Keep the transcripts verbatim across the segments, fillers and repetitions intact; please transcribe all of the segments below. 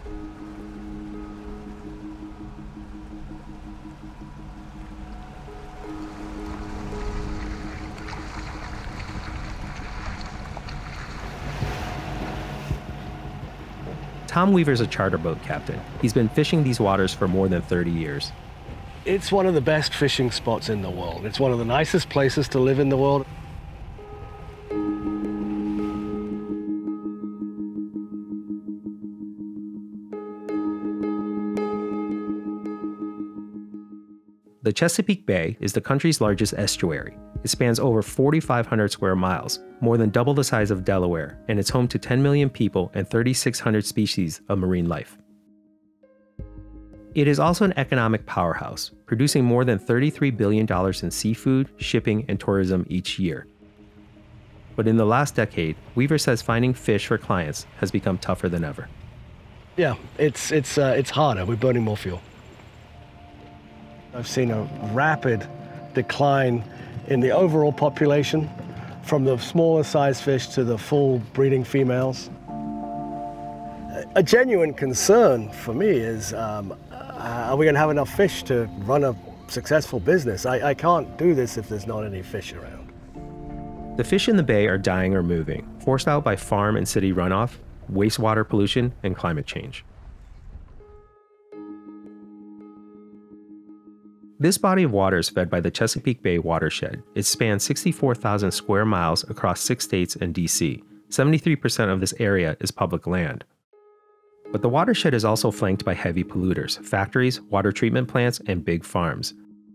Tom Weaver's a charter boat captain. He's been fishing these waters for more than thirty years. It's one of the best fishing spots in the world. It's one of the nicest places to live in the world. The Chesapeake Bay is the country's largest estuary. It spans over forty-five hundred square miles, more than double the size of Delaware, and it's home to ten million people and thirty-six hundred species of marine life. It is also an economic powerhouse, producing more than thirty-three billion dollars in seafood, shipping, and tourism each year. But in the last decade, Weaver says finding fish for clients has become tougher than ever. Yeah, it's, it's, uh, it's harder. We're burning more fuel. I've seen a rapid decline in the overall population, from the smaller size fish to the full breeding females. A genuine concern for me is, um, are we going to have enough fish to run a successful business? I, I can't do this if there's not any fish around. The fish in the bay are dying or moving, forced out by farm and city runoff, wastewater pollution, and climate change. This body of water is fed by the Chesapeake Bay watershed. It spans sixty-four thousand square miles across six states and D C. seventy-three percent of this area is public land. But the watershed is also flanked by heavy polluters, factories, water treatment plants, and big farms.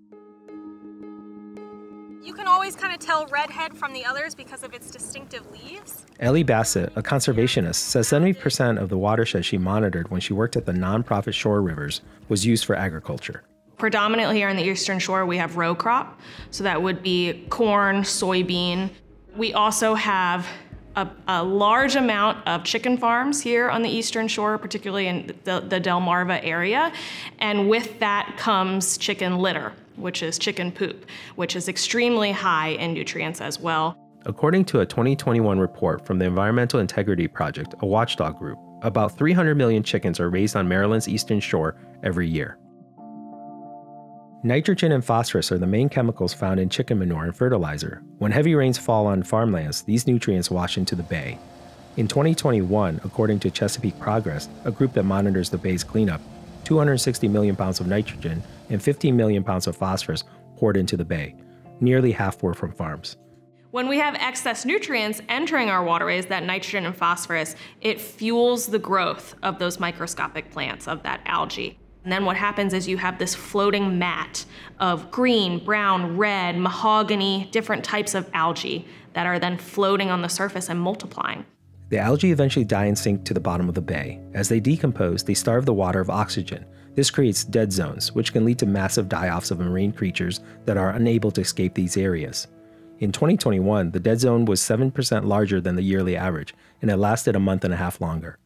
You can always kind of tell redhead from the others because of its distinctive leaves. Ellie Bassett, a conservationist, says seventy percent of the watershed she monitored when she worked at the nonprofit Shore Rivers was used for agriculture. Predominantly here on the Eastern Shore, we have row crop, so that would be corn, soybean. We also have a, a large amount of chicken farms here on the Eastern Shore, particularly in the, the Delmarva area, and with that comes chicken litter, which is chicken poop, which is extremely high in nutrients as well. According to a twenty twenty-one report from the Environmental Integrity Project, a watchdog group, about three hundred million chickens are raised on Maryland's Eastern Shore every year. Nitrogen and phosphorus are the main chemicals found in chicken manure and fertilizer. When heavy rains fall on farmlands, these nutrients wash into the bay. In twenty twenty-one, according to Chesapeake Progress, a group that monitors the bay's cleanup, two hundred sixty million pounds of nitrogen and fifteen million pounds of phosphorus poured into the bay. Nearly half were from farms. When we have excess nutrients entering our waterways, that nitrogen and phosphorus, it fuels the growth of those microscopic plants, of that algae. And then what happens is you have this floating mat of green, brown, red, mahogany, different types of algae that are then floating on the surface and multiplying. The algae eventually die and sink to the bottom of the bay. As they decompose, they starve the water of oxygen. This creates dead zones, which can lead to massive die-offs of marine creatures that are unable to escape these areas. In twenty twenty-one, the dead zone was seven percent larger than the yearly average, and it lasted a month and a half longer.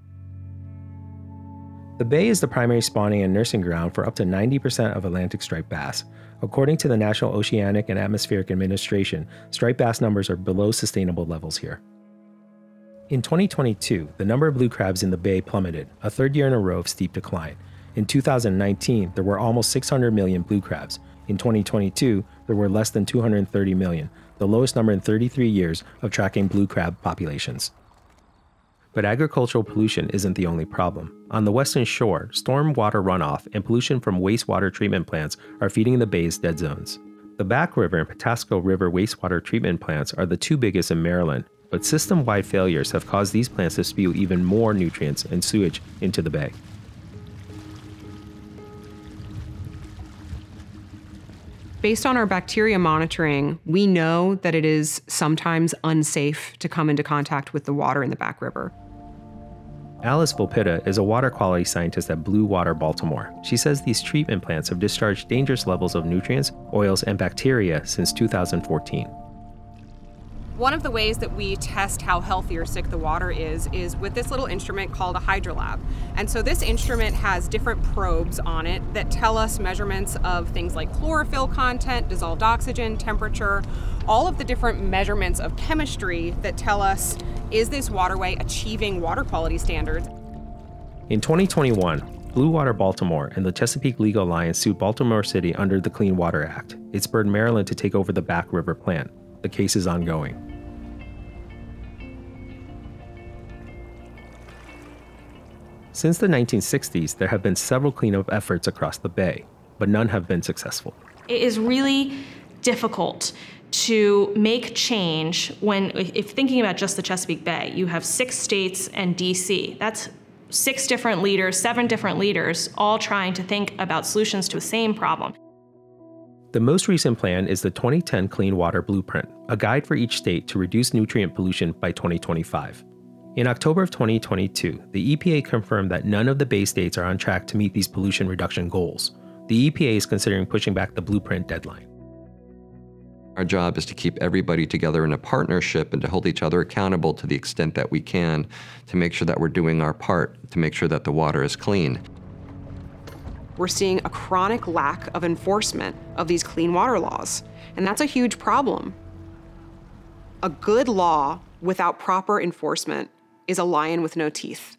The bay is the primary spawning and nursing ground for up to ninety percent of Atlantic striped bass. According to the National Oceanic and Atmospheric Administration, striped bass numbers are below sustainable levels here. In twenty twenty-two, the number of blue crabs in the bay plummeted, a third year in a row of steep decline. In two thousand nineteen, there were almost six hundred million blue crabs. In twenty twenty-two, there were less than two hundred thirty million, the lowest number in thirty-three years of tracking blue crab populations. But agricultural pollution isn't the only problem. On the Western Shore, storm water runoff and pollution from wastewater treatment plants are feeding the bay's dead zones. The Back River and Patapsco River wastewater treatment plants are the two biggest in Maryland, but system-wide failures have caused these plants to spew even more nutrients and sewage into the bay. Based on our bacteria monitoring, we know that it is sometimes unsafe to come into contact with the water in the Back River. Alice Volpitta is a water quality scientist at Blue Water Baltimore. She says these treatment plants have discharged dangerous levels of nutrients, oils, and bacteria since two thousand fourteen. One of the ways that we test how healthy or sick the water is, is with this little instrument called a hydrolab. And so this instrument has different probes on it that tell us measurements of things like chlorophyll content, dissolved oxygen, temperature, all of the different measurements of chemistry that tell us, is this waterway achieving water quality standards? In twenty twenty-one, Blue Water Baltimore and the Chesapeake Legal Alliance sued Baltimore City under the Clean Water Act. It spurred Maryland to take over the Back River plant. The case is ongoing. Since the nineteen sixties, there have been several cleanup efforts across the bay, but none have been successful. It is really difficult to make change when, if thinking about just the Chesapeake Bay, you have six states and D C. That's six different leaders, seven different leaders, all trying to think about solutions to the same problem. The most recent plan is the twenty ten Clean Water Blueprint, a guide for each state to reduce nutrient pollution by twenty twenty-five. In October of twenty twenty-two, the E P A confirmed that none of the Bay states are on track to meet these pollution reduction goals. The E P A is considering pushing back the blueprint deadline. Our job is to keep everybody together in a partnership and to hold each other accountable to the extent that we can to make sure that we're doing our part, to make sure that the water is clean. We're seeing a chronic lack of enforcement of these clean water laws, and that's a huge problem. A good law without proper enforcement is a lion with no teeth.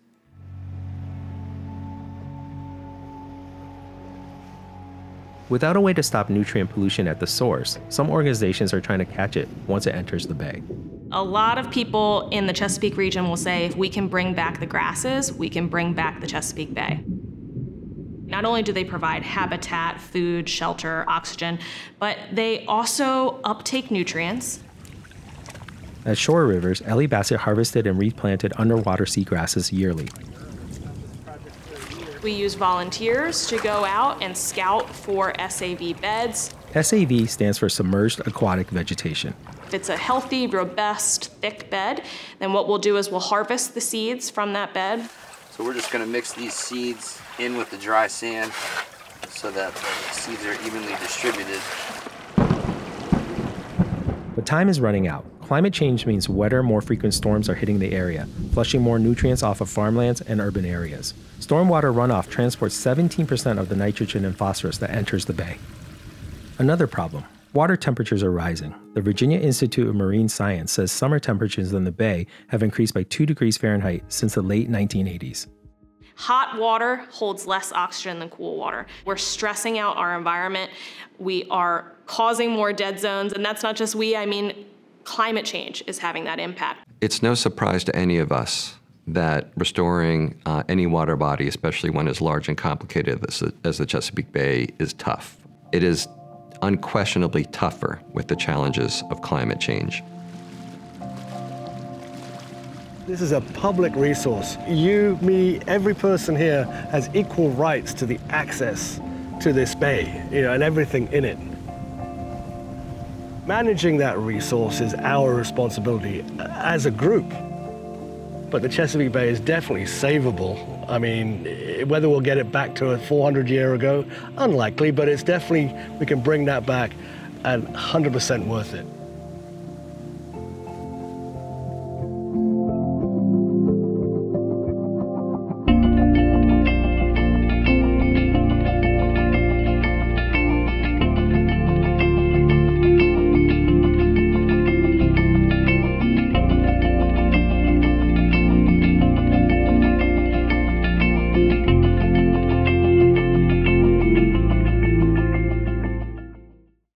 Without a way to stop nutrient pollution at the source, some organizations are trying to catch it once it enters the bay. A lot of people in the Chesapeake region will say, if we can bring back the grasses, we can bring back the Chesapeake Bay. Not only do they provide habitat, food, shelter, oxygen, but they also uptake nutrients. At shore rivers, Ellie Bassett harvested and replanted underwater seagrasses yearly. We use volunteers to go out and scout for S A V beds. S A V stands for Submerged Aquatic Vegetation. If it's a healthy, robust, thick bed, then what we'll do is we'll harvest the seeds from that bed. So we're just gonna mix these seeds in with the dry sand so that the seeds are evenly distributed. But time is running out. Climate change means wetter, more frequent storms are hitting the area, flushing more nutrients off of farmlands and urban areas. Stormwater runoff transports seventeen percent of the nitrogen and phosphorus that enters the bay. Another problem, water temperatures are rising. The Virginia Institute of Marine Science says summer temperatures in the bay have increased by two degrees Fahrenheit since the late nineteen eighties. Hot water holds less oxygen than cool water. We're stressing out our environment. We are causing more dead zones, and that's not just we, I mean, climate change is having that impact. It's no surprise to any of us that restoring uh, any water body, especially one as large and complicated as, as the Chesapeake Bay, is tough. It is unquestionably tougher with the challenges of climate change. This is a public resource. You, me, every person here has equal rights to the access to this bay, you know, and everything in it. Managing that resource is our responsibility as a group. But the Chesapeake Bay is definitely savable. I mean, whether we'll get it back to a four hundred year ago, unlikely, but it's definitely, we can bring that back and one hundred percent worth it.